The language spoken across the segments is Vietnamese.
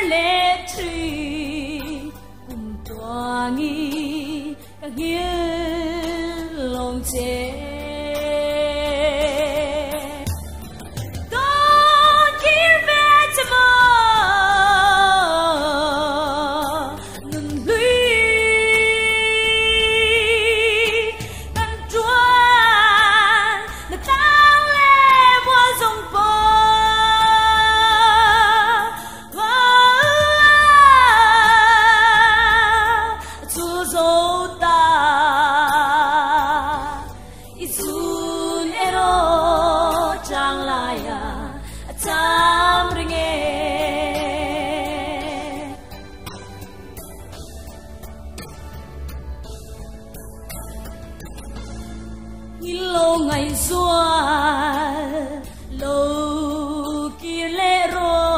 lệ trì cùng tòa nghi các hiến lòng chế Cham Reng lâu ngày xuân lâu kia lệ rô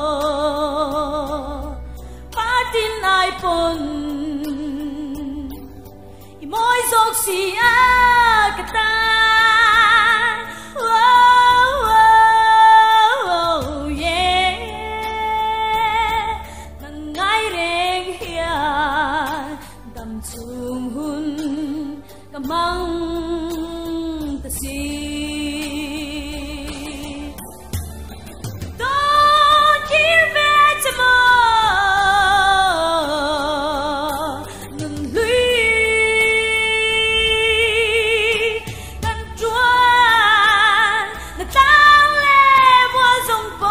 phát tin ai pon mỗi dốc xì á cả ta chung hun kamang tasi don't give it to me nung lui kan chuan na tang le bua dong po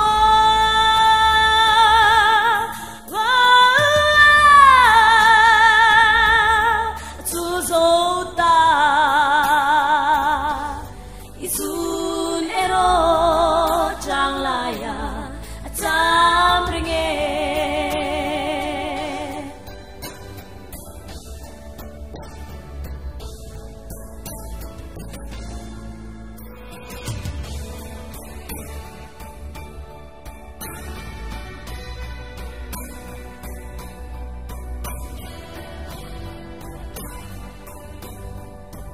Isun ero trang laya Cham Reng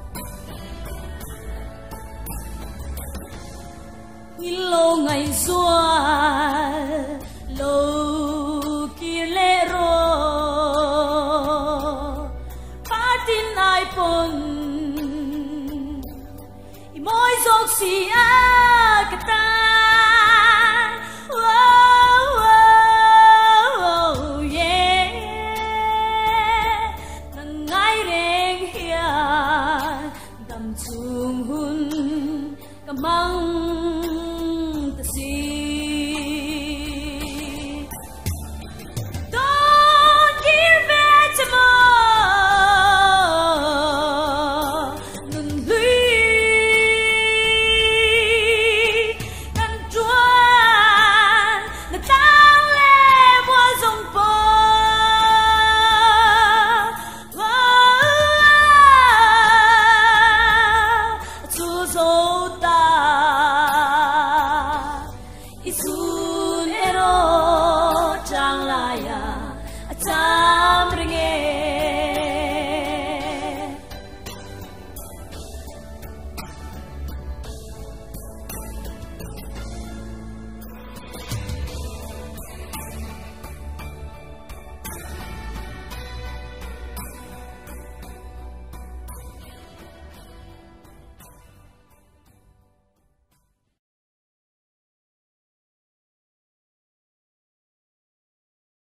lâu ngày xuân